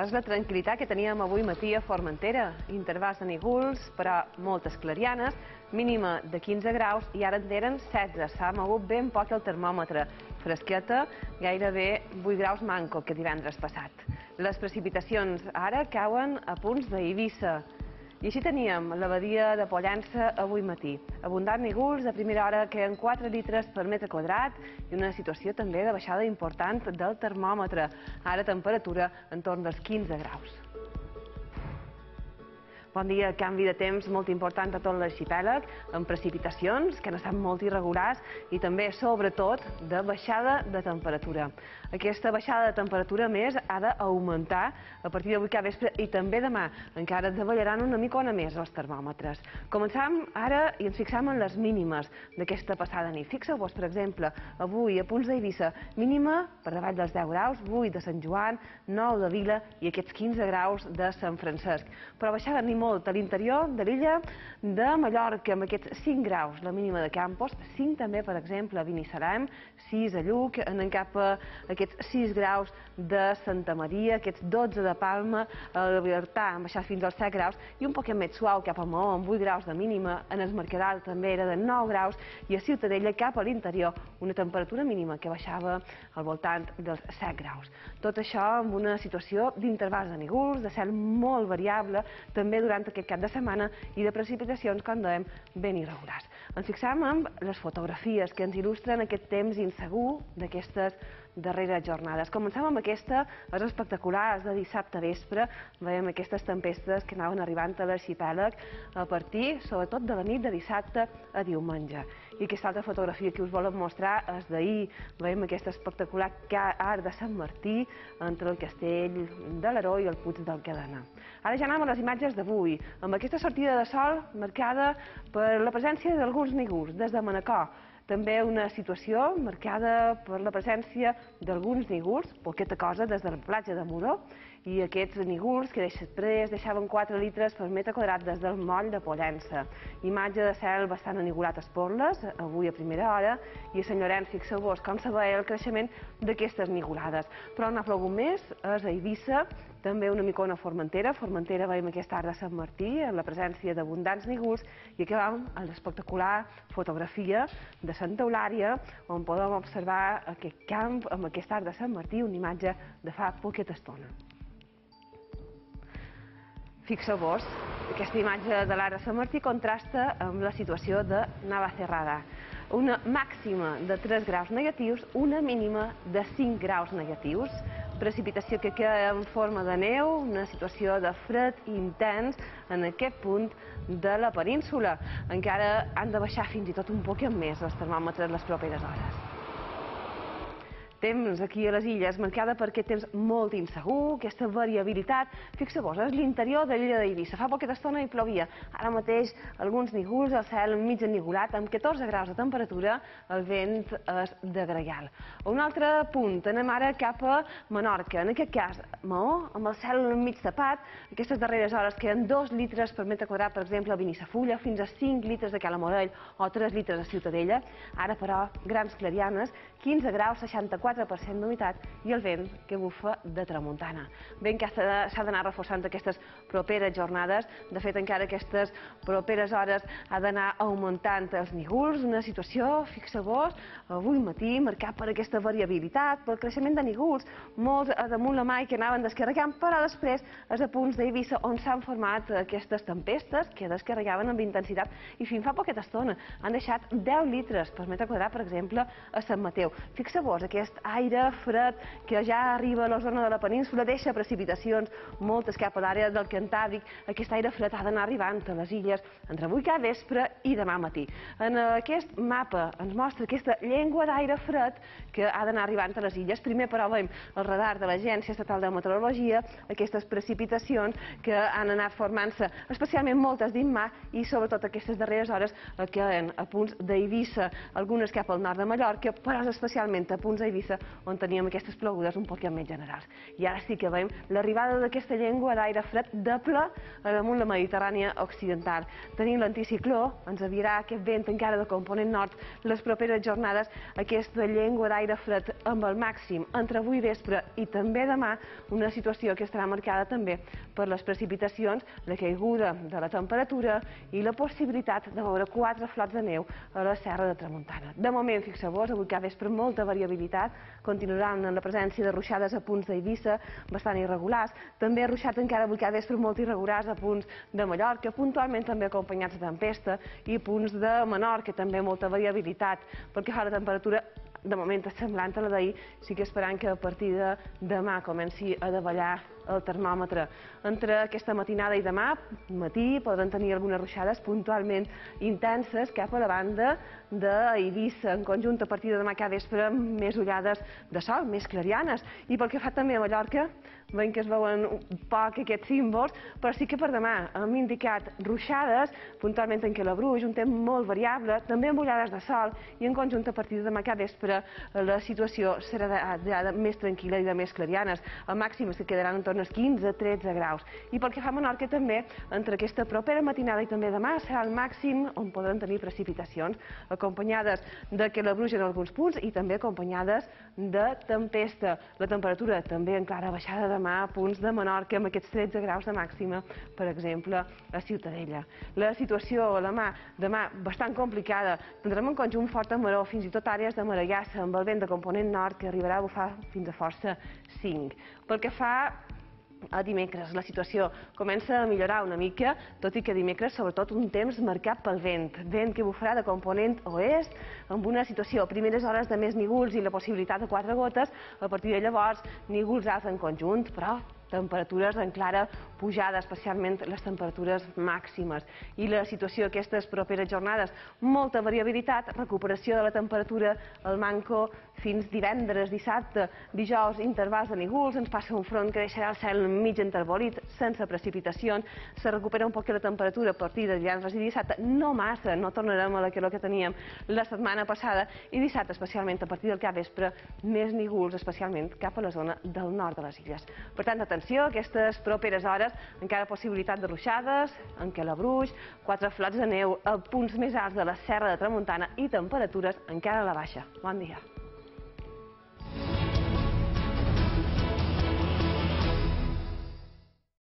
és la tranquil·litat que teníem avui matí a Formentera. Intervals de nígols, però moltes clarianes, mínima de 15 graus i ara en tenen 16. S'ha mogut ben poc el termòmetre. Fresqueta, gairebé 8 graus manco que divendres passat. Les precipitacions ara cauen a punts d'Eivissa. I així teníem la badia de Pollença avui matí. Abundant nígols, a primera hora queden 4 litres per metre quadrat i una situació també de baixada important del termòmetre. Ara temperatura entorn dels 15 graus. Bon dia, canvi de temps molt important a tot l'arxipèlag, amb precipitacions que han estat molt irregulars i també, sobretot, de baixada de temperatura. Aquesta baixada de temperatura, més, ha d'augmentar a partir d'avui cap vespre i també demà. Encara davallaran una micona més els termòmetres. Començam ara i ens fixam en les mínimes d'aquesta passada nit. Fixeu-vos, per exemple, avui a punts d'Eivissa, mínima per davall dels 10 graus, 8 de Sant Joan, 9 de Vila i aquests 15 graus de Sant Francesc. Però baixada ni molt a l'interior de l'illa de Mallorca, amb aquests 5 graus, la mínima de Campos, 5 també, per exemple, a Binissalem, 6 a Lluc, anem cap a aquests 6 graus de Santa Maria, aquests 12 de Palma, a la Libertà han baixat fins als 7 graus i un poquet més suau cap a Maó, amb 8 graus de mínima, en el Mercadal també era de 9 graus i a Ciutadella cap a l'interior una temperatura mínima que baixava al voltant dels 7 graus. Tot això amb una situació d'intervals de nígols, de cel molt variable, també durant aquest cap de setmana i de precipitacions, com dèiem, ben irregulars. Ens fixam en les fotografies que ens il·lustren aquest temps insegur d'aquestes darreres jornades. Començam amb aquesta, és espectacular, és de dissabte vespre, veiem aquestes tempestes que anaven arribant a l'arxipèlag a partir, sobretot, de la nit de dissabte a diumenge. I aquesta altra fotografia que us volen mostrar és d'ahir. Veiem aquesta espectacular art de Sant Martí entre el castell de l'Heroi i el Puig del Cadena. Ara ja anem a les imatges d'avui, amb aquesta sortida de sol marcada per la presència d'alguns nígols des de Manacor. També una situació marcada per la presència d'alguns nígols, poqueta cosa, des de la platja de Muro, i aquests nígols que després deixaven 4 litres per metre quadrat des del moll de Pollença. Imatge de cel bastant enigolat a Esporles, avui a primera hora, i a Sant Llorenç, fixeu-vos com se veia el creixement d'aquestes nigolades. Però on ha plogut més és a Eivissa, també una micona a Formentera. A Formentera veiem aquesta art de Sant Martí, amb la presència d'abundants nígols, i acabam amb l'espectacular fotografia de Santa Eulària, on podem observar aquest camp amb aquest art de Sant Martí, una imatge de fa poqueta estona. Fixeu-vos, aquesta imatge de l'art de Sant Martí contrasta amb la situació de Navacerrada. Una màxima de 3 graus negatius, una mínima de 5 graus negatius. Precipitació que queda en forma de neu, una situació de fred intens en aquest punt de la península. Encara han de baixar fins i tot un poc més els termòmetres les properes hores. Temps aquí a les illes marcada per aquest temps molt insegur, aquesta variabilitat. Fixeu-vos, és l'interior de l'illa d'Eivissa. Fa poqueta estona hi plovia. Ara mateix alguns nígols, el cel mig ennigolat, amb 14 graus de temperatura, el vent és de gregal. Un altre punt, anem ara cap a Menorca. En aquest cas, Maó, amb el cel mig tapat, aquestes darreres hores queden 2 litres per metre quadrat, per exemple, a Binissafulla, fins a 5 litres a Cala Morell o 3 litres a Ciutadella. Ara, però, grans clarianes, 15 graus, 64% d'humitat i el vent que bufa de tramuntana. Vent que s'ha d'anar reforçant aquestes properes jornades. De fet, encara aquestes properes hores ha d'anar augmentant els nígols. Una situació, fixeu-vos, avui matí marcat per aquesta variabilitat, pel creixement de nígols, molts damunt la mai que anaven descarregant, però després és a punts d'Eivissa on s'han format aquestes tempestes que descarregaven amb intensitat i fins fa poqueta estona han deixat 10 litres per metre quadrat, per exemple, a Sant Mateu. Fixeu-vos, aquest aire fred que ja arriba a la zona de la península, deixa precipitacions, moltes cap a l'àrea del Cantàbric. Aquest aire fred ha d'anar arribant a les illes entre avui cap vespre i demà matí. En aquest mapa ens mostra aquesta llengua d'aire fred que ha d'anar arribant a les illes. Primer, però, veiem el radar de l'Agència Estatal de Meteorologia, aquestes precipitacions que han anat formant-se, especialment moltes dins mar i sobretot aquestes darreres hores queden a punts d'Eivissa, algunes cap al nord de Mallorca, però especialment a punts d'Eivissa Eivissa, on teníem aquestes plogudes un poquet més generals. I ara sí que veiem l'arribada d'aquesta llengua d'aire fred de ple damunt la Mediterrània occidental. Tenim l'anticicló, ens aviarà aquest vent encara de component nord les properes jornades, aquesta llengua d'aire fred amb el màxim entre avui vespre i també demà, una situació que estarà marcada també per les precipitacions, la caiguda de la temperatura i la possibilitat de veure 4 flots de neu a la Serra de Tramuntana. De moment, fixeu-vos, avui cada vespre molta variabilitat, continuaran en la presència de ruixades a punts d'Eivissa bastant irregulars, també ruixats encara avui cada vespre molt irregulars a punts de Mallorca, puntualment també acompanyats de tempesta, i punts de Menorca, també molta variabilitat, perquè fa la temperatura de moment és semblant a la d'ahir, sí que esperant que a partir de demà comenci a davallar el termòmetre. Entre aquesta matinada i demà, matí, podran tenir algunes ruixades puntualment intenses cap a la banda d'Eivissa. En conjunt, a partir de demà cada vespre, més ullades de sol, més clarianes. I pel que fa també a Mallorca, veiem que es veuen poc aquests símbols, però sí que per demà hem indicat ruixades, puntualment en Calabruix, un temps molt variable, també amb ullades de sol, i en conjunt, a partir de demà cada vespre, la situació serà més tranquil·la i de més clarianes. El màxim es quedaran entorn als 15-13 graus. I pel que fa a Menorca també, entre aquesta propera matinada i també demà, serà el màxim on podran tenir precipitacions, acompanyades de Calabruix en alguns punts i també acompanyades de tempesta. La temperatura també en clara baixada demà a punts de Menorca amb aquests 13 graus de màxima, per exemple, a Ciutadella. La situació demà bastant complicada. Tindrem en conjunt forta maror, fins i tot àrees de marejassa, amb el vent de component nord que arribarà a bufar fins a força 5. Pel que fa a dimecres, la situació comença a millorar una mica, tot i que dimecres sobretot un temps marcat pel vent que bufarà de component oest, amb una situació a primeres hores de més nígols i la possibilitat de 4 gotes, a partir de llavors nígols alts en conjunt, però temperatures en clara pujada, especialment les temperatures màximes. I la situació aquestes properes jornades, molta variabilitat, recuperació de la temperatura al manco fins divendres, dissabte, dijous, intervals de nígols, ens passa un front que deixarà el cel mig enterbolit, sense precipitacions, se recupera un poc la temperatura a partir de divendres i dissabte, no massa, no tornarem a la calor que teníem la setmana passada, i dissabte, especialment a partir del capvespre, més nígols, especialment cap a la zona del nord de les illes. Per tant, atenció, aquestes properes hores, encara possibilitat de ruixades, en Calabruix, 4 flots de neu a punts més alts de la Serra de Tramuntana i temperatures encara a la baixa. Bon dia.